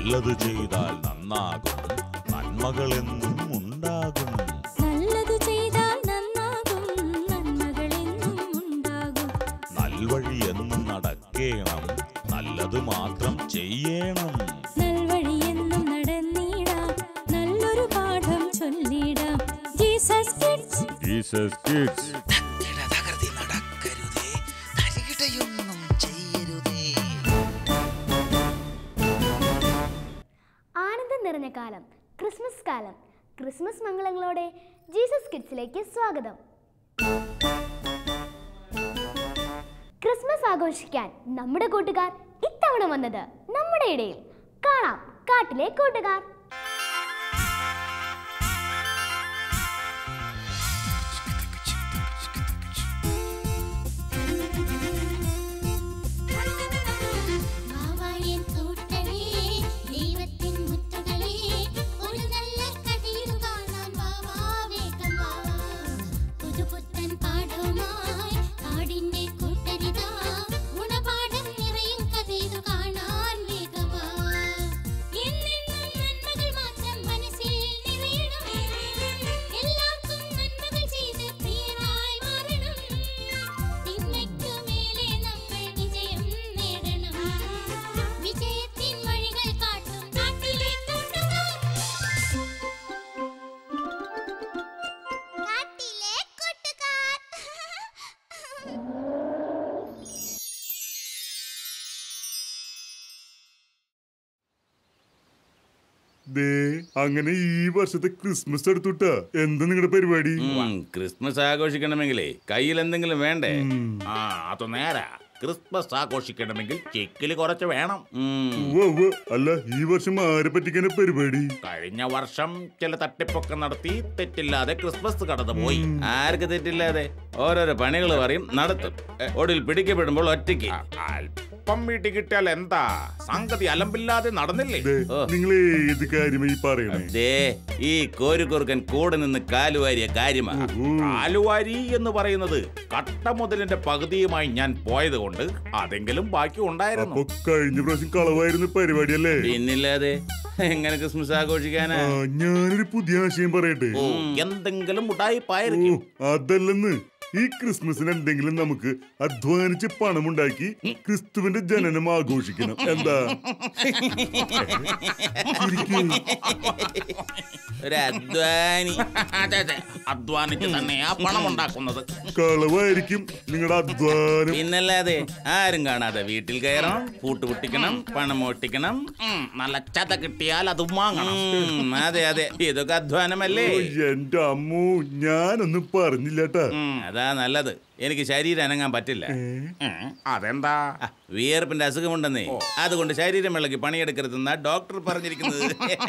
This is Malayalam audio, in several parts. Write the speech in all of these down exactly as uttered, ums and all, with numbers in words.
നല്ലത് ചെയ്താൽ നന്നാകും, നന്മകളെന്നും ഉണ്ടാകും. നല്ലത് ചെയ്താൽ നന്നാകും, നന്മകളെന്നും ഉണ്ടാകും. നൽവഴി എന്നും നടക്കേണം, നല്ലത് മാത്രം ചെയ്യണം. നൽവഴി എന്നും നടന്നിടാം, നല്ലൊരു പാഠം ചൊല്ലിടാം. Jesus kids, Jesus kids. ആനന്ദം നിറഞ്ഞ കാലം, ക്രിസ്മസ് കാലം. ക്രിസ്മസ് മംഗളങ്ങളോടെ ജീസസ് കിഡ്സിലേക്ക് സ്വാഗതം. ക്രിസ്മസ് ആഘോഷിക്കാൻ നമ്മുടെ കൂട്ടുകാർ ഇത്തവണ വന്നത് നമ്മുടെ ഇടയിൽ. കാണാം കാട്ടിലെ കൂട്ടുകാർ. അങ്ങനെ ഈ വർഷത്തെ ക്രിസ്മസ് എടുത്തുട്ടാ. എന്താ നിങ്ങളുടെ പരിപാടി? ക്രിസ്മസ് ആഘോഷിക്കണമെങ്കിലേ കയ്യിൽ എന്തെങ്കിലും വേണ്ടേ? ആ അത് നേരാ. ക്രിസ്മസ് ആഘോഷിക്കണമെങ്കിൽ ചെക്കില് കുറച്ച് വേണം. അല്ല, ഈ വർഷം ആരെ പറ്റിക്കാന പരിപാടി? കഴിഞ്ഞ വർഷം ചില തട്ടിപ്പൊക്കെ നടത്തി തെറ്റില്ലാതെ ക്രിസ്മസ് കടന്നുപോയി. ആർക്ക് തെറ്റില്ലാതെ? ഓരോരോ പണികൾ പറയും, നടത്തും. ഒടുവിൽ പിടിക്കപ്പെടുമ്പോൾ ഒറ്റയ്ക്ക്. അല്പം വീട്ടിൽ കിട്ടിയാൽ എന്താ, സംഗതി അലമ്പില്ലാതെ നടന്നില്ലേ? നിങ്ങൾ ഏത് കാര്യമായി പറയണേ? ഈ കോരുകുറുക്കൻ കൂടെ നിന്ന് കാലുവാരിയ കാര്യമാ. കാലുവാരി എന്ന് പറയുന്നത് കട്ട മുതലിന്റെ പകുതിയുമായി ഞാൻ പോയത് കൊണ്ട് അതെങ്കിലും ബാക്കി ഉണ്ടായിരുന്നു. കഴിഞ്ഞ പ്രാവശ്യം കളവായിരുന്നു പരിപാടിയല്ലേ? പിന്നില്ലാതെ എങ്ങനെ ക്രിസ്മസ് ആഘോഷിക്കാനാ? ഞാനൊരു പുതിയ ആശയം പറയട്ടെ. എന്തെങ്കിലും ഉടായിപ്പായിരിക്കും. അതല്ലെന്ന്, ഈ ക്രിസ്മസിന് എന്തെങ്കിലും നമുക്ക് അധ്വാനിച്ച് പണമുണ്ടാക്കി ക്രിസ്തുവിന്റെ ജനനം ആഘോഷിക്കണം. എന്താ? ഒരു അധ്വാനി. അതെ അതെ, അധ്വാനിച്ച് തന്നെയാ പണം ഉണ്ടാക്കുന്നത്. കളവായിരിക്കും നിങ്ങളുടെ അധ്വാനം. പിന്നല്ലാതെ ആരും കാണാതെ വീട്ടിൽ കയറണം, പൂട്ടുപൊട്ടിക്കണം, പണം ഓട്ടിക്കണം, നല്ല ചത കിട്ടിയാൽ അത് വാങ്ങണം. അതെ അതെ, ഇതൊക്കെ അധ്വാനമല്ലേ? എന്റെ അമ്മു, ഞാനൊന്നും പറഞ്ഞില്ലട്ടാ. അതാ നല്ലത്. എനിക്ക് ശരീരം അനങ്ങാൻ പറ്റില്ല. അതെന്താ? വിയർപ്പിന്റെ അസുഖമുണ്ടെന്നേ, അതുകൊണ്ട് ശരീരം ഇളകി പണിയെടുക്കരുതെന്നാ ഡോക്ടർ പറഞ്ഞിരിക്കുന്നത്.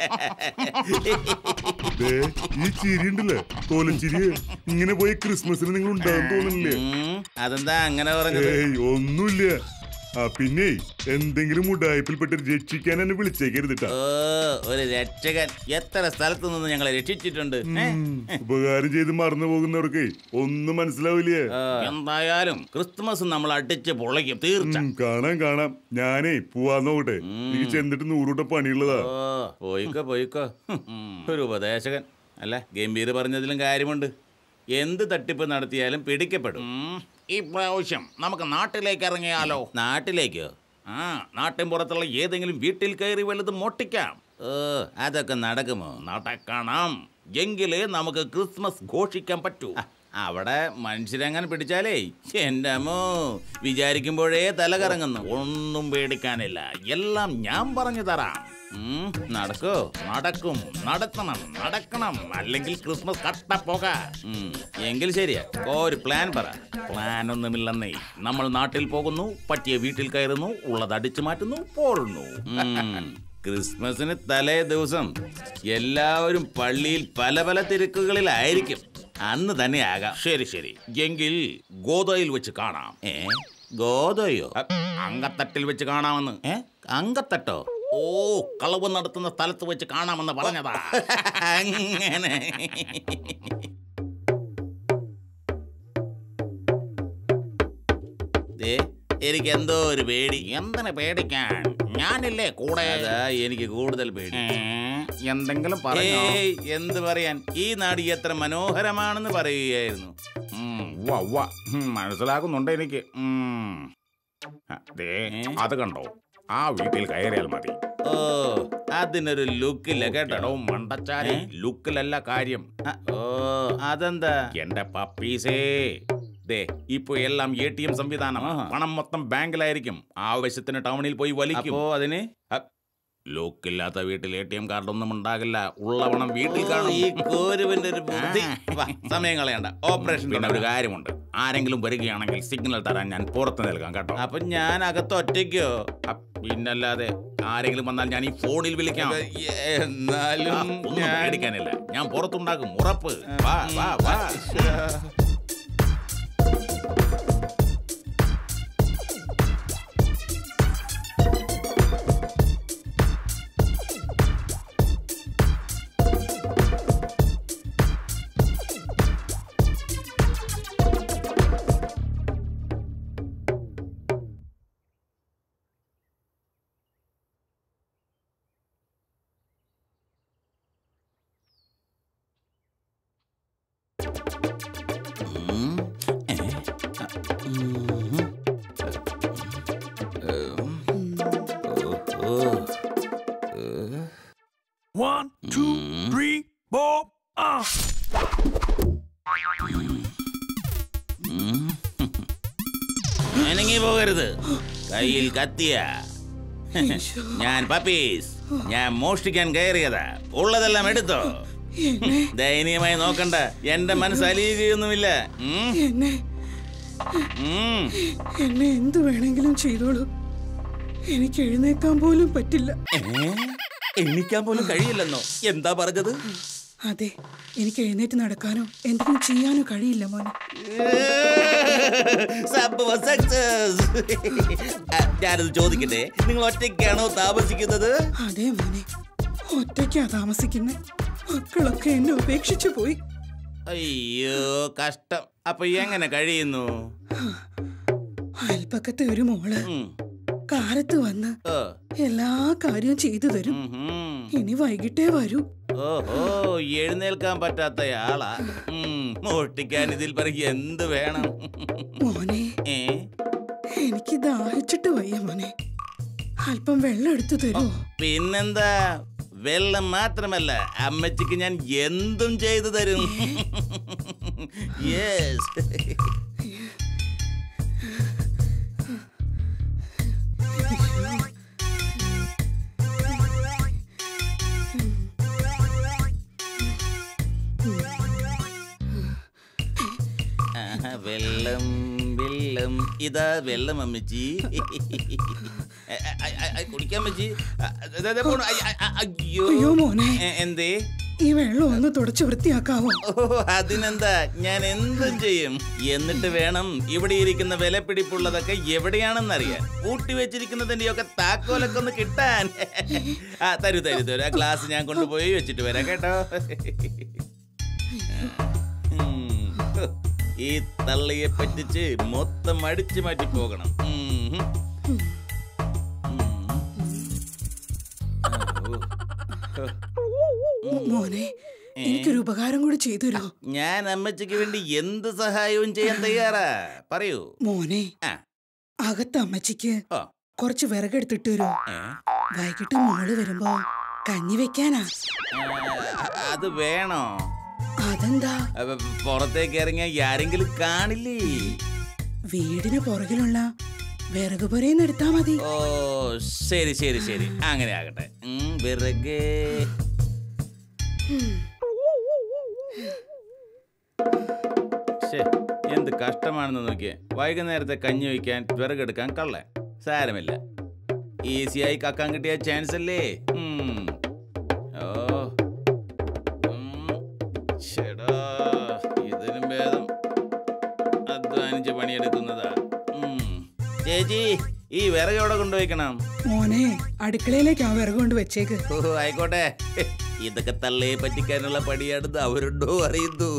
ഈ ചിരി ഉണ്ടല്ലേ, തോലച്ചിരി, ഇങ്ങനെ പോയി ക്രിസ്മസിന് നിങ്ങൾ ഉണ്ടാകും തോന്നുന്നില്ലേ? അതെന്താ അങ്ങനെ പറഞ്ഞത്? ഒന്നുമില്ല. ആ പിന്നെ എന്തെങ്കിലും ഉടായ്പിൽപ്പെട്ട് രക്ഷിക്കാൻ എന്നെ വിളിച്ചേക്കരുതിട്ടാ. ഓ, ഒരു രക്ഷകൻ. എത്ര സ്ഥലത്ത് നിന്ന് ഞങ്ങളെ രക്ഷിച്ചിട്ടുണ്ട്. ഉപകാരം ചെയ്ത് മറന്നു പോകുന്നവർക്ക് ഒന്നും മനസ്സിലാവില്ലേ? എന്തായാലും ക്രിസ്മസ് നമ്മൾ അടിച്ച് പൊളിക്കും, തീർച്ച. കാണാം കാണാം. ഞാനേ പോവാൻ നോക്കട്ടെ, എനിക്ക് ചെന്നിട്ട് നൂറൂട്ടം പണിയുള്ളതാ. ഓ, പോയിക്കോ പോയിക്കോ. ഒരു ഉപദേശകൻ. അല്ല, ഗംഭീർ പറഞ്ഞതിലും കാര്യമുണ്ട്. എന്ത് തട്ടിപ്പ് നടത്തിയാലും പിടിക്കപ്പെടും. ഈ പ്രാവശ്യം നമുക്ക് നാട്ടിലേക്ക് ഇറങ്ങിയാലോ? നാട്ടിലേക്കോ? ആ, നാട്ടിൻ പുറത്തുള്ള ഏതെങ്കിലും വീട്ടിൽ കയറി വല്ലതും മോട്ടിക്കാം. ഓ, അതൊക്കെ നടക്കുമോ? നടക്കണം. എങ്കിലേ നമുക്ക് ക്രിസ്മസ് ഘോഷിക്കാൻ പറ്റൂ. അവിടെ മനുഷ്യരെങ്ങനെ പിടിച്ചാലേ എൻ്റെ അമ്മോ, വിചാരിക്കുമ്പോഴേ തല കറങ്ങുന്നു. ഒന്നും പേടിക്കാനില്ല, എല്ലാം ഞാൻ പറഞ്ഞു തരാം. നടക്കോ? നടക്കും, നടത്തണം, നടക്കണം. അല്ലെങ്കിൽ ക്രിസ്മസ് കട്ട പോക. എങ്കിൽ ശരിയാ, ഒരു പ്ലാൻ പറ. പ്ലാൻ ഒന്നുമില്ലെന്നേ. നമ്മൾ നാട്ടിൽ പോകുന്നു, പറ്റിയ വീട്ടിൽ കയറുന്നു, ഉള്ളത് അടിച്ചു മാറ്റുന്നു, പോരുന്നു. ക്രിസ്മസിന് തലേ ദിവസം എല്ലാവരും പള്ളിയിൽ പല പല തിരക്കുകളിലായിരിക്കും. അന്ന് തന്നെ ആകാം. ശരി ശരി, എങ്കിൽ ഗോതയിൽ വെച്ച് കാണാം. ഏ, ഗോതയോ? അങ്കത്തട്ടിൽ വെച്ച് കാണാമെന്ന്. ഏ, അങ്കത്തട്ടോ? ഓ, കളവ് നടത്തുന്ന സ്ഥലത്ത് വെച്ച് കാണാമെന്ന് പറഞ്ഞതാ. അങ്ങനെ. എനിക്ക് എന്തോ ഒരു പേടി. എന്തിനെ പേടിക്കാൻ? ഞാനില്ലേ കൂടെ? എനിക്ക് കൂടുതൽ പേടി. എന്തെങ്കിലും പറയോ? എന്ത് പറയാൻ, ഈ നാട് എത്ര മനോഹരമാണെന്ന് പറയുകയായിരുന്നു. മനസ്സിലാക്കുന്നുണ്ട് എനിക്ക്. അത് കണ്ടോ, ആ വീട്ടിൽ കയറിയാൽ മതി. ഓ, അതിനൊരു ലുക്കില്ല കേട്ടോ. മണ്ടച്ചാരി, ലുക്കിലല്ല കാര്യം. ഓ, അതെന്താ? എന്റെ പപ്പീസേ, ദേ ഇപ്പൊ എല്ലാം എ ടി എം സംവിധാനമാണ്. പണം മൊത്തം ബാങ്കിലായിരിക്കും. ആവശ്യത്തിന് ടൗണിൽ പോയി വലിക്കും. അപ്പോ അതിന് ലുക്കില്ലാത്ത വീട്ടിൽ എ ടി എം കാർഡൊന്നും ഉണ്ടാകില്ല. ഉള്ള പണം വീട്ടിൽ കാണും. ഈ കോരുവിന്റെ ഒരു ബുദ്ധി. സമയം കളയണ്ട, ഓപ്പറേഷൻ. പിന്നെ ഒരു കാര്യമുണ്ട്, ആരെങ്കിലും വരികയാണെങ്കിൽ സിഗ്നൽ തരാൻ ഞാൻ പുറത്ത് നിൽക്കാം കേട്ടോ. അപ്പൊ ഞാൻ അകത്ത് ഒറ്റയ്ക്കോ? പിന്നല്ലാതെ ആരെങ്കിലും വന്നാൽ ഞാൻ ഈ ഫോണിൽ വിളിക്കാം. എന്നാലും ഒന്നും പേടിക്കാനില്ല, ഞാൻ പുറത്തുണ്ടാകും, ഉറപ്പ്. വാ വാ വാ. One, two, three, four, ah! അനങ്ങി പോകരുത്. കയ്യിൽ കത്തിയ. ഞാൻ പപ്പീസ്, ഞാൻ മോഷ്ടിക്കാൻ കയറിയതാ. ഉള്ളതെല്ലാം എടുത്തോ. ദയനീയമായി നോക്കണ്ട, എന്റെ മനസ്സ് അലിയുകയൊന്നുമില്ല. എന്നെ എന്നെ എന്തു വേണമെങ്കിലും ചെയ്തോളൂ. എനിക്ക് എഴുന്നേക്കാൻ പോലും പറ്റില്ല. എണീക്കാൻ പോലും കഴിയില്ലെന്നോ? എന്താ പറഞ്ഞത്? അതെ, എനിക്ക് എഴുന്നേറ്റ് നടക്കാനോ എന്തെങ്കിലും ചെയ്യാനോ കഴിയില്ല മോനെ. സംഭവം സക്സസ്. ഞാനത് ചോദിക്കട്ടെ, നിങ്ങൾ ഒറ്റയ്ക്കാണോ താമസിക്കുന്നത്? അതെ മോനെ, ഒറ്റയ്ക്കാ താമസിക്കുന്നത്. മക്കളൊക്കെ എന്നെ ഉപേക്ഷിച്ചു പോയി. അയ്യോ കഷ്ടം. അപ്പൊ എങ്ങനെ കഴിയുന്നു? അയൽപ്പക്കത്തെ ഒരു മോള് കാലത്ത് വന്ന് എല്ലാ കാര്യവും ചെയ്തു തരും. ഇനി വൈകിട്ടേ വരൂ. ഓഹോ, എഴുന്നേൽക്കാൻ പറ്റാത്തയാളാ. മോഷ്ടിക്കാൻ ഇതിൽ പറയും എന്ത് വേണം? മോനെ, എനിക്ക് ദാഹിച്ചിട്ട് വയ്യ മോനെ. അല്പം വെള്ളം എടുത്തു തരുമോ? പിന്നെന്താ, വെള്ളം മാത്രമല്ല, അമ്മച്ചിക്ക് ഞാൻ എന്തും ചെയ്തു തരും. യെസ്. വെള്ളം വെള്ളം, ഇതാ വെള്ളം അമ്മച്ചി. കുടിക്കാൻ പറ്റി? അയ്യോ മോനെ, എന്തേ? ഈ വെള്ളം ഒന്ന് തുടച്ച് വൃത്തിയാക്കാവോ? ഓ, അതിനെന്താ, ഞാൻ എന്തും ചെയ്യും. എന്നിട്ട് വേണം ഇവിടെ ഇരിക്കുന്ന വിലപിടിപ്പുള്ളതൊക്കെ എവിടെയാണെന്നറിയാൻ. കൂട്ടി വെച്ചിരിക്കുന്നതിന്റെ ഒക്കെ താക്കോലൊക്കെ ഒന്ന് കിട്ടാൻ. ആ തരൂ തരൂ തരൂ, ആ ഗ്ലാസ് ഞാൻ കൊണ്ടുപോയി വെച്ചിട്ട് വരാം കേട്ടോ. ഈ തള്ളിയെ പറ്റിച്ച് മൊത്തം അടിച്ചു മാറ്റി പോകണം. മോനെ, എനിക്കൊരു ഉപകാരം കൂടി ചെയ്തു തരുമോ? ഞാൻ അമ്മച്ചിക്ക് വേണ്ടി എന്ത് സഹായവും ചെയ്യാൻ തയ്യാറാ, പറയൂ. മോനെ, അകത്ത് അമ്മച്ചിക്ക് കുറച്ച് വിറകെടുത്തിട്ട് വരുമോ? വൈകിട്ട് മോള് വരുമ്പോ കഞ്ഞി വെക്കാനാ. അത് വേണോ? അതെന്താ? പുറത്തേക്ക് ഇറങ്ങിയ ആരെങ്കിലും കാണില്ലേ? വീടിന് പുറകിലുള്ള വിറക് പുരയിന്ന് എടുത്താ മതി. ഓ ശരി ശരി ശരി, അങ്ങനെ ആകട്ടെ. വിറക് എന്ത് കഷ്ടമാണെന്ന് നോക്കിയേ. വൈകുന്നേരത്തെ കഞ്ഞി വയ്ക്കാൻ വിറകെടുക്കാൻ കള്ളൻ. സാരമില്ല, ഈസിയായി കക്കാൻ കിട്ടിയ ചാൻസ് അല്ലേ. ഓ ചേടാ, ഇതിനും ഭേദം അധ്വാനിച്ച് പണിയെടുക്കുന്നതാ. ചേച്ചി, ഈ വിറക് എവിടെ കൊണ്ടുവയ്ക്കണം? മോനെ, അടുക്കളയിലേക്ക് ആ വിറക് കൊണ്ട് വെച്ചേക്ക്. ഓ ആയിക്കോട്ടെ. ഇതൊക്കെ തള്ളയെ പറ്റിക്കാനുള്ള പണിയാണെന്ന് അവരുണ്ടോ അറിയുന്നു.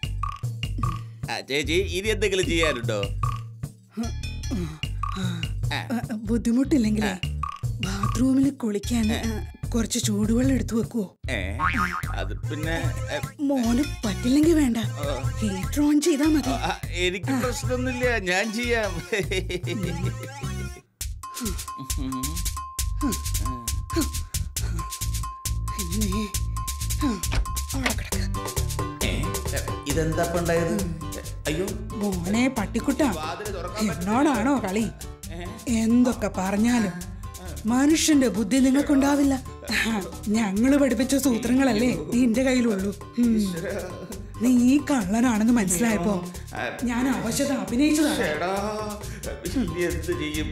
ആ ചേച്ചി, ഇനി എന്തെങ്കിലും ചെയ്യാനുണ്ടോ? ബുദ്ധിമുട്ടില്ലെങ്കിലേ ബാത്റൂമിൽ കുളിക്കാൻ കുറച്ച് ചൂടുവെള്ളം എടുത്തു വെക്കുവോ? അത് പിന്നെ മോന് പറ്റില്ലെങ്കിൽ വേണ്ട, ഹീറ്റർ ഓൺ ചെയ്താ മതി. എനിക്ക് പ്രശ്നമൊന്നുമില്ല, ഞാൻ ചെയ്യാം. ഇതെന്താ ഉണ്ടായത്? അയ്യോ മോനെ പട്ടിക്കുട്ട, എന്നോടാണോ കളി? എന്തൊക്കെ പറഞ്ഞാലും മനുഷ്യന്റെ ബുദ്ധി നിങ്ങൾക്കുണ്ടാവില്ല. ഞങ്ങള് പഠിപ്പിച്ച സൂത്രങ്ങളല്ലേ നിന്റെ കയ്യിലുള്ളൂ. നീ ഈ കള്ളനാണെന്ന് മനസ്സിലായപ്പോ ഞാൻ അവശത അഭിനയിച്ചതാണ്. എന്ത് ചെയ്യും?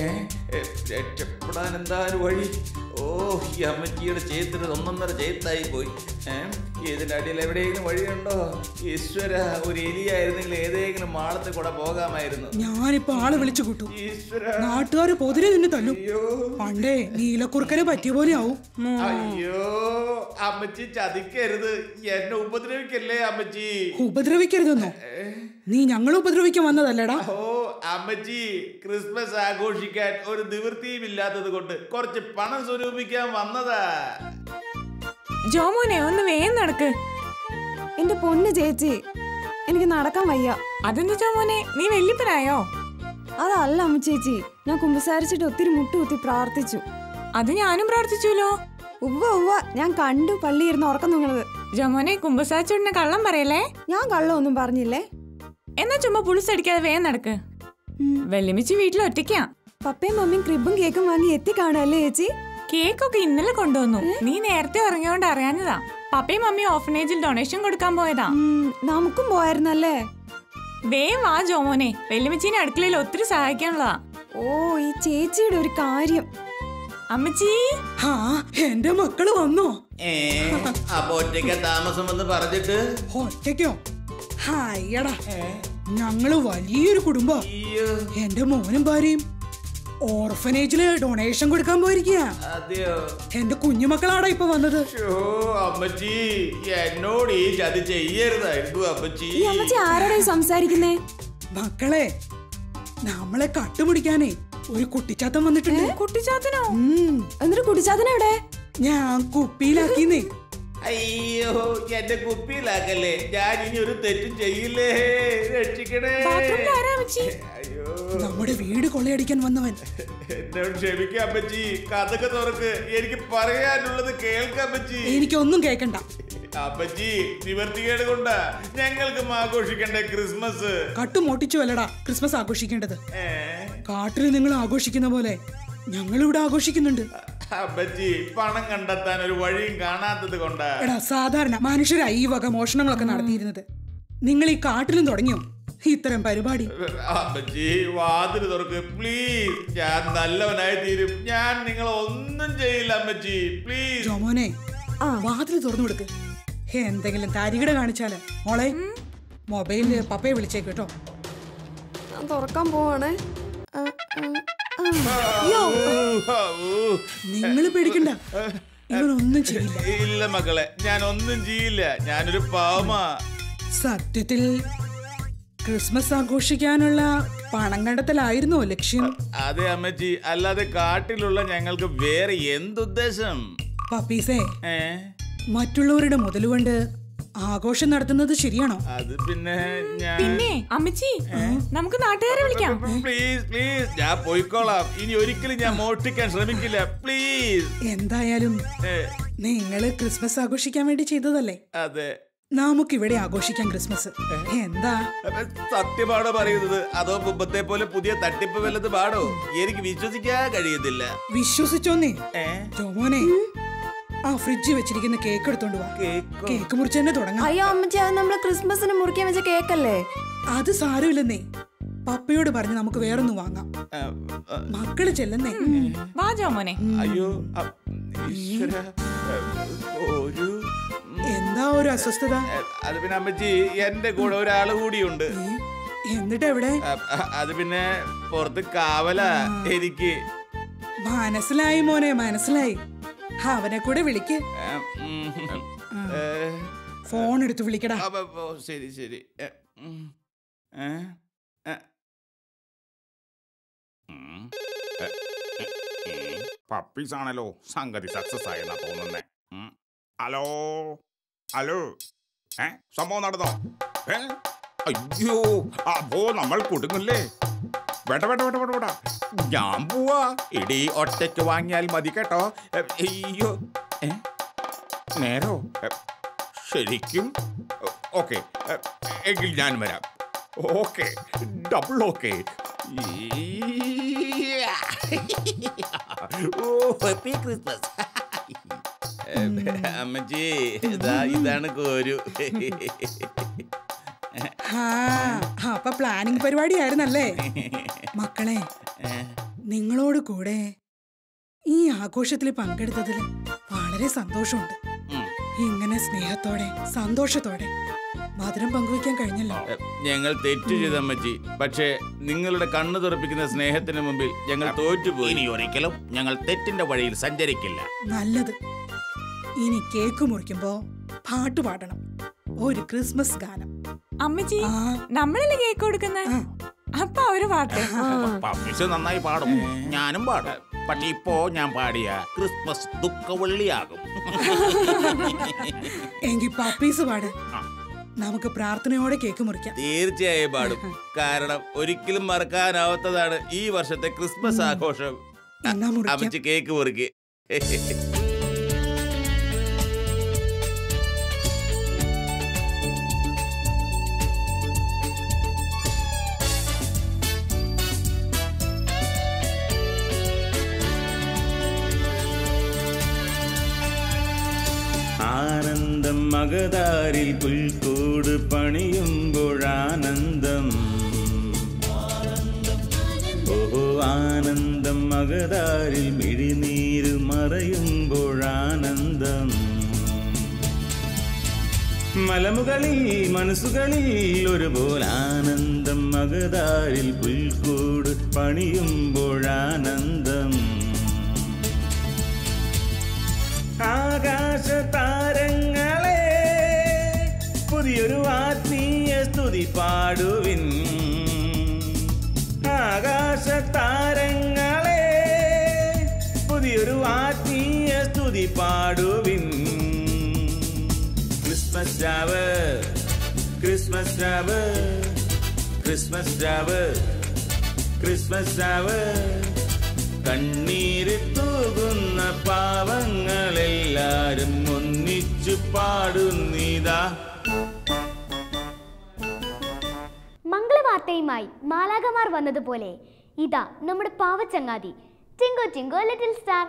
രക്ഷപ്പെടാൻ എന്താ വഴി? ഓ, ഈ അമ്മച്ചിയുടെ ചേത്തിന് ഒന്നൊന്നര ചേത്തായി പോയി. ഇതിന്റെ അടിയിൽ എവിടെയെങ്കിലും വഴിയുണ്ടോ? ഈശ്വര, ഒരു എലിയായിരുന്നെങ്കിൽ ഏതെങ്കിലും മാളത്തിൽ കൂടെ പോകാമായിരുന്നു. ഞാനിപ്പോ ആള് വിളിച്ചു കൂട്ടും. നാട്ടുകാര് പൊതിരെ നിന്ന് തല്ലും. പണ്ടേ നീലക്കുറുക്കനെ പറ്റിയ പോലെ ആവും. അയ്യോ അമ്മച്ചി, ചതിക്കരുത്, എന്നെ ഉപദ്രവിക്കല്ലേ അമ്മച്ചി. ഉപദ്രവിക്കരുതെന്നോ? നീ ഞങ്ങൾ ഉപദ്രവിക്കാൻ വന്നതല്ലേടാ. ഓ അമ്മച്ചി, ക്രിസ്മസ് ആഘോഷിക്കാൻ ഒരു നിവൃത്തിയും ഇല്ലാത്തത് കൊണ്ട് കുറച്ച് പണം സ്വരൂപിക്കാൻ വന്നതാ. ജോമോനെ ഒന്ന് വേഗം നടക്ക്. എന്റെ പൊണ്ണ് ചേച്ചി, എനിക്ക് നടക്കാൻ വയ്യ. അതെന്താ ജോമോനെ, നീ വല്യപ്പനായോ? അതല്ല അമ്മ ചേച്ചി, ഞാൻ കുമ്പസാരിച്ചിട്ട് ഒത്തിരി മുട്ടുകുത്തി പ്രാർത്ഥിച്ചു. അത് ഞാനും പ്രാർത്ഥിച്ചുല്ലോ. ഉവ്വ ഉവ്വ, ഞാൻ കണ്ടു പള്ളി ഇരുന്ന് ഉറക്കം നിങ്ങളത്. ജോമോനെ, കുമ്പസാരിച്ചുടനെ കള്ളം പറയല്ലേ. ഞാൻ കള്ളമൊന്നും പറഞ്ഞില്ലേ. എന്നാ ചുമ്മാ പുളിസടിക്കാതെ വേഗം നടക്ക്. വെല്ലുമിച്ച് വീട്ടിൽ ഒറ്റയ്ക്കാ. പപ്പയും മമ്മിയും ക്രിബും കേക്കും വാങ്ങി എത്തി കാണുമല്ലേ ചേച്ചി? കേക്കൊക്കെ ഇന്നലെ കൊണ്ടുവന്നു. നീ നേരത്തെ ഇറങ്ങിയോണ്ട് അറിയാഞ്ഞതാ. പപ്പയും മമ്മിയും ഓർഫനേജിൽ ഡൊണേഷൻ കൊടുക്കാൻ പോയതാ. നമുക്കും പോയായിരുന്നല്ലേ. വേഗം വാ ജോമോനെ, വെല്ലുമിച്ചിനെ അടുക്കളയിൽ ഒത്തിരി സഹായിക്കാനുള്ളതാ. ഓ, ഈ ചേച്ചിയുടെ ഒരു കാര്യം. അമ്മച്ചി, എന്റെ മക്കള് വന്നോ? അപ്പൊ ഒറ്റയ്ക്ക് താമസം വന്ന് പറഞ്ഞിട്ട്? ഒറ്റയ്ക്കോ? ഹായടാ, ഞങ്ങള് വലിയൊരു കുടുംബം. എന്റെ മോനും ഭാര്യയും ഓർഫനേജില് ഡൊണേഷൻ കൊടുക്കാൻ പോയിരിക്കുക. എന്റെ കുഞ്ഞുമക്കളാടാ ഇപ്പൊ വന്നത്. അമ്മച്ചി, എന്നോട് ഈ ചതി ചെയ്യരുതായിരുന്നു അമ്മച്ചി. ഈ അമ്മച്ചി ആരോടാ സംസാരിക്കുന്നേ? മക്കളെ, നമ്മളെ കട്ടുപിടിക്കാനേ ഒരു കുട്ടിച്ചാത്തൻ വന്നിട്ടുണ്ട്. കുട്ടിച്ചാത്തനോ? എന്നിട്ട് കുട്ടിച്ചാത്തനെവിടെ? ഞാൻ കുപ്പിയിലാക്കിന്നേ. അയ്യോ, എന്റെ കുപ്പിയിലാക്കല്ലേ, ഞാൻ ഇനി ഒരു തെറ്റും ചെയ്യില്ലേ, രക്ഷിക്കണേ. അയ്യോ, നമ്മുടെ വീട് കൊള്ളയടിക്കാൻ വന്നവൻ. എന്നോട് ക്ഷമിക്കാം അമ്മച്ചി, കഥക്ക് തുറക്ക്, എനിക്ക് പറയാനുള്ളത് കേൾക്കാം അമ്മച്ചി. എനിക്കൊന്നും കേക്കണ്ട അമ്മച്ചി. നിവർത്തികേട് കൊണ്ടാ ഞങ്ങൾക്കും ആഘോഷിക്കണ്ടേ ക്രിസ്മസ്. കട്ടു മോട്ടിച്ചു അല്ലടാ ക്രിസ്മസ് ആഘോഷിക്കേണ്ടത്. കാട്ടിൽ നിങ്ങൾ ആഘോഷിക്കുന്ന പോലെ ഞങ്ങൾ ഇവിടെ ആഘോഷിക്കുന്നുണ്ട്. അമ്മച്ചി, പണം കണ്ടെത്താൻ ഒരു വഴിയും കാണാത്തത് കൊണ്ടാ. എടാ, സാധാരണ മനുഷ്യരായി ഈ വക മോഷണങ്ങളൊക്കെ നടത്തിയിരുന്നത്. നിങ്ങൾ ഈ കാട്ടിലും തുടങ്ങിയോ ഇത്തരം പരിപാടി? അമ്മച്ചി, വാതിൽ തുറക്ക് പ്ലീസ്, ഞാൻ നല്ലവനായി തീരും. ഞാൻ നിങ്ങളെ ഒന്നും ചെയ്യില്ല അമ്മച്ചി, പ്ലീസ്. ജോമോനെ, വാതിൽ തുറന്നു കൊടുക്ക്. എന്തെങ്കിലും തരികിട കാണിച്ചാല് മോളെ മൊബൈലില് പപ്പയെ വിളിച്ചേക്ക് കേട്ടോ. ഞാൻ തുറക്കാൻ പോവാണേ. നിങ്ങൾ പേടിക്കണ്ട, ഇവനൊന്നും ചെയ്യില്ല. ഇല്ല മക്കളെ, ഞാൻ ഒന്നും ചെയ്യില്ല, ഞാനൊരു പാവമാ. സത്യത്തിൽ ക്രിസ്മസ് ആഘോഷിക്കാനുള്ള പണം കണ്ടെത്തലായിരുന്നോ ലക്ഷ്യം? അതെ അമ്മച്ചി, അല്ലാതെ കാട്ടിലുള്ള ഞങ്ങൾക്ക് വേറെ എന്തുദ്ദേശം? പപ്പീസേ, മറ്റുള്ളവരുടെ മുതലുകൊണ്ട് ആഘോഷം നടത്തുന്നത് ശരിയാണോ? അത് പിന്നെ പിന്നെ അമ്മച്ചി, നമുക്ക് നാട്ടുകാരെ വിളിക്കാം. പ്ലീസ് പ്ലീസ്, ഞാൻ പോയിക്കോളാം. ഇനി ഒരിക്കലും ഞാൻ മോഷ്ടിക്കാൻ ശ്രമിക്കില്ല, പ്ലീസ്. എന്തായാലും നിങ്ങള് ക്രിസ്മസ് ആഘോഷിക്കാൻ വേണ്ടി ചെയ്തതല്ലേ? അതെ, നമുക്കിവിടെ ആഘോഷിക്കാം ക്രിസ്മസ്. എന്താ സത്യമാണോ പറയുന്നത്, അതോ മുമ്പത്തെ പോലെ പുതിയ തട്ടിപ്പ് വല്ലത് പാടോ? എനിക്ക് വിശ്വസിക്കാൻ കഴിയുന്നില്ല. വിശ്വസിച്ചോന്നേ ജോമോനെ, ആ ഫ്രിഡ്ജ് വെച്ചിരിക്കുന്ന കേക്ക് എടുത്തോണ്ട് വാ. കേക്ക് മുറിച്ച് തന്നെ തുടങ്ങാം. അയ്യോ അമ്മച്ചി, അത് നമ്മള് ക്രിസ്മസിന് മുറിക്കാൻ വെച്ച കേക്കല്ലേ. അത് സാരമില്ലെന്നേ, പപ്പയോട് പറഞ്ഞ് നമുക്ക് വേറൊന്നും വാങ്ങാം. മക്കള് ചെല്ലുന്നേ. വാ ജോമോനെ. അയ്യോ, ഒരു എന്താ ഒരു അസ്വസ്ഥത? അത് പിന്നെ അമ്മച്ചി, എന്റെ കൂടെ ഒരാള് കൂടിയുണ്ട്. എന്നിട്ട് എവിടെ? അത് പിന്നെ പുറത്ത് കാവലാ എനിക്ക്. മനസ്സിലായി മോനെ, മനസ്സിലായി. അവനെ കൂടെ വിളിക്ക്. ഫോൺ എടുത്ത് വിളിക്കടാ. ശരി. ശരി. പപ്പീസ് ആണല്ലോ സംഗതി സക്സസ് ആയെന്നാ തോന്നുന്നേ. ഹലോ ഹലോ ഏ സംഭവം നടന്നോ? ഏ അയ്യോ അപ്പോ നമ്മൾ കുടുങ്ങില്ലേ? വേട്ട വേട്ട വേട്ട വേട്ട വേട്ട ഞാൻ പോവാ. ഇടി ഒറ്റയ്ക്ക് വാങ്ങിയാൽ മതി കേട്ടോ. അയ്യോ ഏ നേരോ ശരിക്കും? ഓക്കെ എങ്കിൽ ഞാൻ വരാം. Okay double okay. Happy Christmas. അമ്മച്ചി ഇതാ ഇതാണ് കോരു. അപ്പൊ പ്ലാനിങ് പരിപാടിയായിരുന്നല്ലേ? മക്കളെ, നിങ്ങളോട് കൂടെ ഈ ആഘോഷത്തിൽ പങ്കെടുത്തതിൽ വളരെ സന്തോഷമുണ്ട്. ഇങ്ങനെ സ്നേഹത്തോടെ സന്തോഷത്തോടെ മധുരം പങ്കുവയ്ക്കാൻ കഴിഞ്ഞല്ലോ. ഞങ്ങൾ തെറ്റു ചെയ്തമ്മച്ചി. പക്ഷേ നിങ്ങളുടെ കണ്ണു തുറപ്പിക്കുന്ന സ്നേഹത്തിന് മുമ്പിൽ ഞങ്ങൾ തോറ്റുപോയി. ഇനി ഒരിക്കലും ഞങ്ങൾ തെറ്റിന്റെ വഴിയിൽ സഞ്ചരിക്കില്ല. നല്ലത്. ഇനി കേക്ക് മുറിക്കുമ്പോ പാട്ട് പാടണം, ഒരു ക്രിസ്മസ് ഗാനം. അമ്മച്ചി നമ്മളല്ലേ കേക്ക് കൊടുക്കുന്നേ? അപ്പൊ അവര് പാട്ടെ. പപ്പീസ് നന്നായി പാടും, ഞാനും പാടും. പക്ഷെ ഇപ്പോ ഞാൻ പാടിയ ക്രിസ്മസ് ദുഃഖവെള്ളിയാകും. എങ്കിൽ പപ്പീസ് പാട്. നമുക്ക് പ്രാർത്ഥനയോടെ കേക്ക് മുറിക്കാം. തീർച്ചയായും പാടും. കാരണം ഒരിക്കലും മറക്കാനാവാത്തതാണ് ഈ വർഷത്തെ ക്രിസ്മസ് ആഘോഷം. അമ്മച്ചി കേക്ക് മുറിക്ക്. ആനന്ദം മകതാരിൽ പുൽക്കൂട് പണിയുമ്പോഴാനന്ദം. ഓഹോ ആനന്ദം മകതാരിൽ മിഴിനീര് മറയുമ്പോഴാനന്ദം. മലമുകളിൽ മനസ്സുകളിൽ ഒരുപോലാനന്ദം മകതാരിൽ പുൽക്കൂട് പണിയുമ്പോഴാനന്ദം. ആകാശ താരങ്ങളെ പുതിയൊരു ആത്മീയ സ്തുതി പാടുവിൻ. ആകാശ താരങ്ങളെ പുതിയൊരു ആത്മീയ സ്തുതി പാടുവിൻ. ക്രിസ്മസ് രാവ് ക്രിസ്മസ് രാവ് ക്രിസ്മസ് രാവ് ക്രിസ്മസ് രാവ്. കണ്ണീര് തൂകുന്ന പാവങ്ങളെല്ലാരും ഒന്നിച്ചു പാടുന്നിതാ. മംഗളവാർത്തയുമായി മാലാഖമാർ വന്നതുപോലെ ഇതാ നമ്മുടെ പാവച്ചങ്ങാതി Tinko Tinko little star.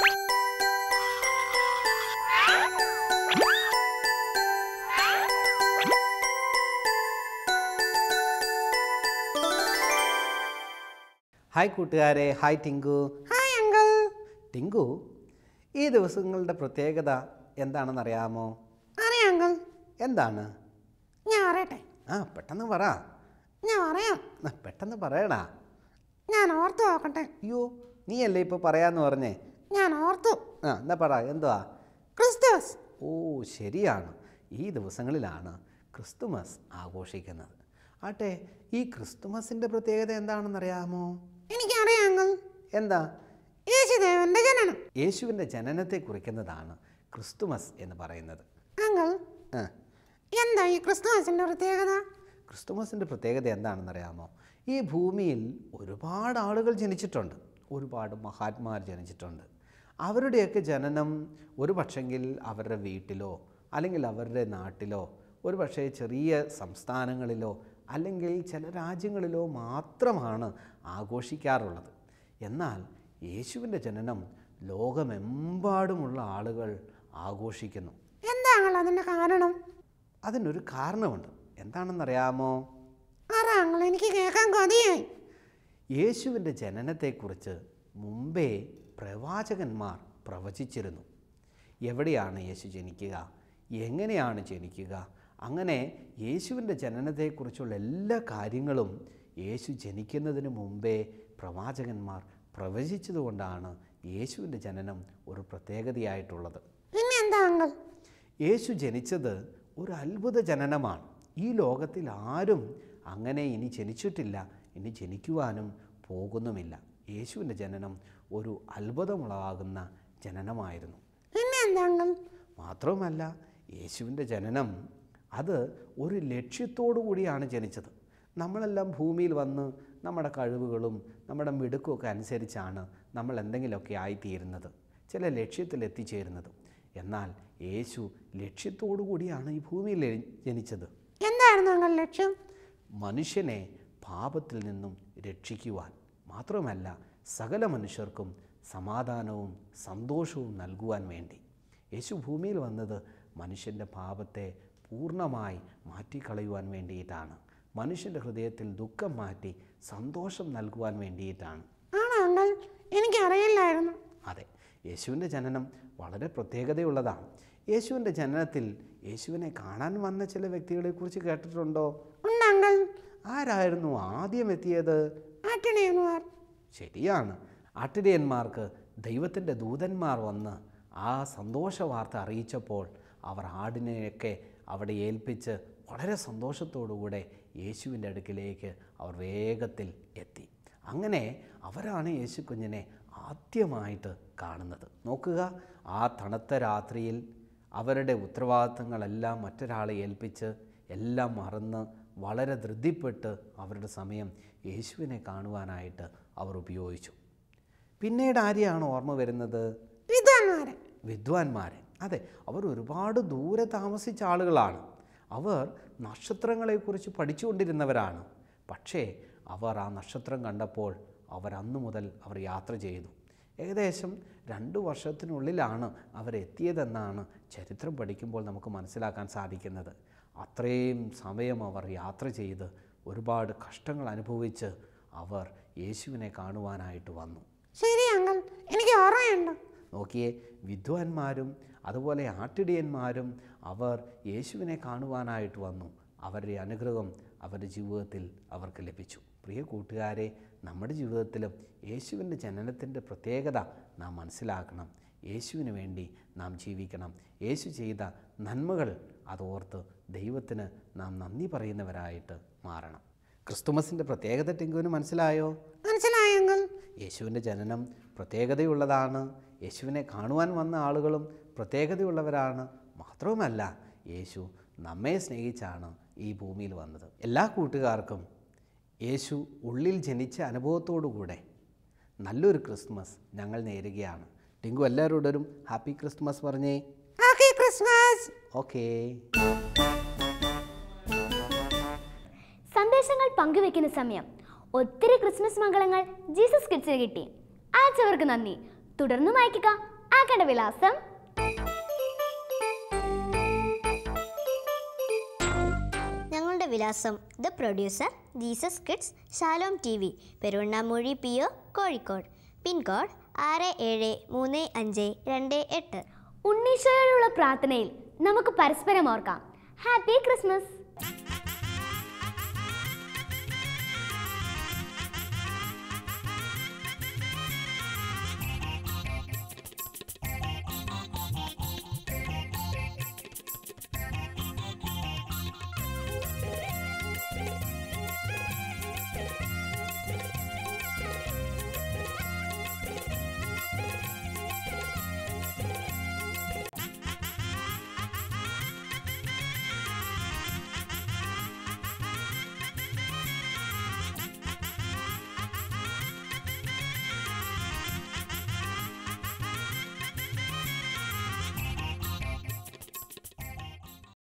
Hi കൂട്ടുകാരെ. Hi Tinku. Hi uncle. Tinku, ഈ ദിവസങ്ങളുടെ പ്രത്യേകത എന്താണെന്ന് അറിയാമോ? അറിയാം അങ്കിൾ. എന്താണ്? ഞാൻ അറിയട്ടെ. ആ പെട്ടെന്ന് പറ. ഞാൻ അറിയാം. പെട്ടെന്ന് പറയടാ. ഞാൻ ഓർത്തു നോക്കട്ടെ. അയ്യോ, നീ അല്ലേ ഇപ്പൊ പറയാന്ന് പറഞ്ഞേ? ഞാൻ ഓർത്തു. ആ എന്നാ പറ, എന്തുവാ? ക്രിസ്തുമസ്. ഓ ശരിയാണ്, ഈ ദിവസങ്ങളിലാണ് ക്രിസ്തുമസ് ആഘോഷിക്കുന്നത്. ആട്ടെ, ഈ ക്രിസ്തുമസിന്റെ പ്രത്യേകത എന്താണെന്നറിയാമോ? എനിക്കറിയാം അങ്കിൾ. എന്താ? യേശുദേവന്റെ ജനനം. യേശുവിന്റെ ജനനത്തെ കുറിക്കുന്നതാണ് ക്രിസ്തുമസ് എന്ന് പറയുന്നത്. അങ്കിൾ, എന്താ ഈ ക്രിസ്തുമസിന്റെ പ്രത്യേകത? ക്രിസ്തുമസിന്റെ പ്രത്യേകത എന്താണെന്നറിയാമോ? ഈ ഭൂമിയിൽ ഒരുപാട് ആളുകൾ ജനിച്ചിട്ടുണ്ട്, ഒരുപാട് മഹാത്മാർ ജനിച്ചിട്ടുണ്ട്. അവരുടെയൊക്കെ ജനനം ഒരു പക്ഷെങ്കിൽ അവരുടെ വീട്ടിലോ അല്ലെങ്കിൽ അവരുടെ നാട്ടിലോ ഒരു പക്ഷേ ചെറിയ സംസ്ഥാനങ്ങളിലോ അല്ലെങ്കിൽ ചില രാജ്യങ്ങളിലോ മാത്രമാണ് ആഘോഷിക്കാറുള്ളത്. എന്നാൽ യേശുവിൻ്റെ ജനനം ലോകമെമ്പാടുമുള്ള ആളുകൾ ആഘോഷിക്കുന്നു. എന്താണ് അതിൻ്റെ കാരണം? അതിനൊരു കാരണമുണ്ട്. എന്താണെന്നറിയാമോ? എനിക്ക് കേൾക്കാൻ കൊതിയായി. യേശുവിൻ്റെ ജനനത്തെക്കുറിച്ച് മുമ്പേ പ്രവാചകന്മാർ പ്രവചിച്ചിരുന്നു. എവിടെയാണ് യേശു ജനിക്കുക, എങ്ങനെയാണ് ജനിക്കുക, അങ്ങനെ യേശുവിൻ്റെ ജനനത്തെക്കുറിച്ചുള്ള എല്ലാ കാര്യങ്ങളും യേശു ജനിക്കുന്നതിന് മുമ്പേ പ്രവാചകന്മാർ പ്രവചിച്ചതുകൊണ്ടാണ് യേശുവിൻ്റെ ജനനം ഒരു പ്രത്യേകതയായിട്ടുള്ളത്. യേശു ജനിച്ചത് ഒരു അത്ഭുത ജനനമാണ്. ഈ ലോകത്തിൽ ആരും അങ്ങനെ ഇനി ജനിച്ചിട്ടില്ല, ഇനി ജനിക്കുവാനും പോകുന്നുമില്ല. യേശുവിൻ്റെ ജനനം ഒരു അത്ഭുതമുളവാകുന്ന ജനനമായിരുന്നു. മാത്രവുമല്ല, യേശുവിൻ്റെ ജനനം അത് ഒരു ലക്ഷ്യത്തോടു കൂടിയാണ് ജനിച്ചത്. നമ്മളെല്ലാം ഭൂമിയിൽ വന്ന് നമ്മുടെ കഴിവുകളും നമ്മുടെ മിടുക്കുമൊക്കെ അനുസരിച്ചാണ് നമ്മൾ എന്തെങ്കിലുമൊക്കെ ആയിത്തീരുന്നത്, ചില ലക്ഷ്യത്തിൽ എത്തിച്ചേരുന്നത്. എന്നാൽ യേശു ലക്ഷ്യത്തോടു കൂടിയാണ് ഈ ഭൂമിയിൽ ജനിച്ചത്. എന്തായിരുന്നു ലക്ഷ്യം? മനുഷ്യനെ പാപത്തിൽ നിന്നും രക്ഷിക്കുവാൻ, മാത്രമല്ല സകല മനുഷ്യർക്കും സമാധാനവും സന്തോഷവും നൽകുവാൻ വേണ്ടി. യേശു ഭൂമിയിൽ വന്നത് മനുഷ്യൻ്റെ പാപത്തെ പൂർണ്ണമായി മാറ്റിക്കളയുവാൻ വേണ്ടിയിട്ടാണ്. മനുഷ്യൻ്റെ ഹൃദയത്തിൽ ദുഃഖം മാറ്റി സന്തോഷം നൽകുവാൻ വേണ്ടിയിട്ടാണ്. എനിക്കറിയില്ലായിരുന്നു. അതെ, യേശുവിൻ്റെ ജനനം വളരെ പ്രത്യേകതയുള്ളതാണ്. യേശുവിൻ്റെ ജനനത്തിൽ യേശുവിനെ കാണാൻ വന്ന ചില വ്യക്തികളെക്കുറിച്ച് കേട്ടിട്ടുണ്ടോ? ആരായിരുന്നു ആദ്യം എത്തിയത്? ശരിയാണ്, ആട്ടിടയന്മാർക്ക് ദൈവത്തിൻ്റെ ദൂതന്മാർ വന്ന് ആ സന്തോഷ വാർത്ത അറിയിച്ചപ്പോൾ അവർ ആടിനെയൊക്കെ അവിടെ ഏൽപ്പിച്ച് വളരെ സന്തോഷത്തോടുകൂടെ യേശുവിൻ്റെ അടുക്കിലേക്ക് അവർ വേഗത്തിൽ എത്തി. അങ്ങനെ അവരാണ് യേശു കുഞ്ഞിനെ ആദ്യമായിട്ട് കാണുന്നത്. നോക്കുക, ആ തണുത്ത രാത്രിയിൽ അവരുടെ ഉത്തരവാദിത്തങ്ങളെല്ലാം മറ്റൊരാളെ ഏൽപ്പിച്ച് എല്ലാം മറന്ന് വളരെ ധൃതിപ്പെട്ട് അവരുടെ സമയം യേശുവിനെ കാണുവാനായിട്ട് അവർ ഉപയോഗിച്ചു. പിന്നീട് ആരെയാണ് ഓർമ്മ വരുന്നത്? വിദ്വാൻമാരെ. വിദ്വാൻമാരെ അതെ, അവർ ഒരുപാട് ദൂരെ താമസിച്ച ആളുകളാണ്. അവർ നക്ഷത്രങ്ങളെക്കുറിച്ച് പഠിച്ചുകൊണ്ടിരുന്നവരാണ്. പക്ഷേ അവർ ആ നക്ഷത്രം കണ്ടപ്പോൾ അവർ അന്നു മുതൽ അവർ യാത്ര ചെയ്തു. ഏകദേശം രണ്ട് വർഷത്തിനുള്ളിലാണ് അവരെത്തിയതെന്നാണ് ചരിത്രം പഠിക്കുമ്പോൾ നമുക്ക് മനസ്സിലാക്കാൻ സാധിക്കുന്നത്. അത്രയും സമയം അവർ യാത്ര ചെയ്ത് ഒരുപാട് കഷ്ടങ്ങൾ അനുഭവിച്ച് അവർ യേശുവിനെ കാണുവാനായിട്ട് വന്നു. ശരി അങ്കിൾ, എനിക്ക് ഓർമ്മയുണ്ട്. നോക്കിയേ, വിദ്വാൻമാരും അതുപോലെ ആട്ടിടയന്മാരും അവർ യേശുവിനെ കാണുവാനായിട്ട് വന്നു. അവരുടെ അനുഗ്രഹം അവരുടെ ജീവിതത്തിൽ അവർക്ക് ലഭിച്ചു. പ്രിയ കൂട്ടുകാരെ, നമ്മുടെ ജീവിതത്തിലും യേശുവിൻ്റെ ജനനത്തിൻ്റെ പ്രത്യേകത നാം മനസ്സിലാക്കണം. യേശുവിന് വേണ്ടി നാം ജീവിക്കണം. യേശു ചെയ്ത നന്മകൾ അതോർത്ത് ദൈവത്തിന് നാം നന്ദി പറയുന്നവരായിട്ട് മാറണം. ക്രിസ്തുമസിൻ്റെ പ്രത്യേകത ടിങ്കുവിന് മനസ്സിലായോ? മനസ്സിലായെങ്കിൽ യേശുവിൻ്റെ ജനനം പ്രത്യേകതയുള്ളതാണ്. യേശുവിനെ കാണുവാൻ വന്ന ആളുകളും പ്രത്യേകതയുള്ളവരാണ്. മാത്രവുമല്ല, യേശു നമ്മെ സ്നേഹിച്ചാണ് ഈ ഭൂമിയിൽ വന്നത്. എല്ലാ കൂട്ടുകാർക്കും യേശു ഉള്ളിൽ ജനിച്ച അനുഭവത്തോടുകൂടെ നല്ലൊരു ക്രിസ്മസ് ഞങ്ങൾ നേരുകയാണ്. ടിങ്കു എല്ലാവരോടും ഹാപ്പി ക്രിസ്മസ് പറഞ്ഞേ. Happy Christmas. ഓക്കേ. സന്ദേശങ്ങൾ പങ്കുവെക്കുന്ന സമയം. ഒത്തിരി ക്രിസ്മസ് മംഗളങ്ങൾ ജീസസ് കിഡ്സിന് കിട്ടി. അയച്ചവർക്ക് നന്ദി. തുടർന്നും അയക്കുക. അയക്കേണ്ട വിലാസം ഞങ്ങളുടെ വിലാസം the producer Jesus kids Shalom T V, Peruvannamuzhi P O, Kozhikode. Pincode ആറ് ഏഴ് മൂന്ന് അഞ്ച് രണ്ട് എട്ട്. ഉണ്ണീശോയോടുള്ള പ്രാർത്ഥനയിൽ നമുക്ക് പരസ്പരം ഓർക്കാം. Happy Christmas.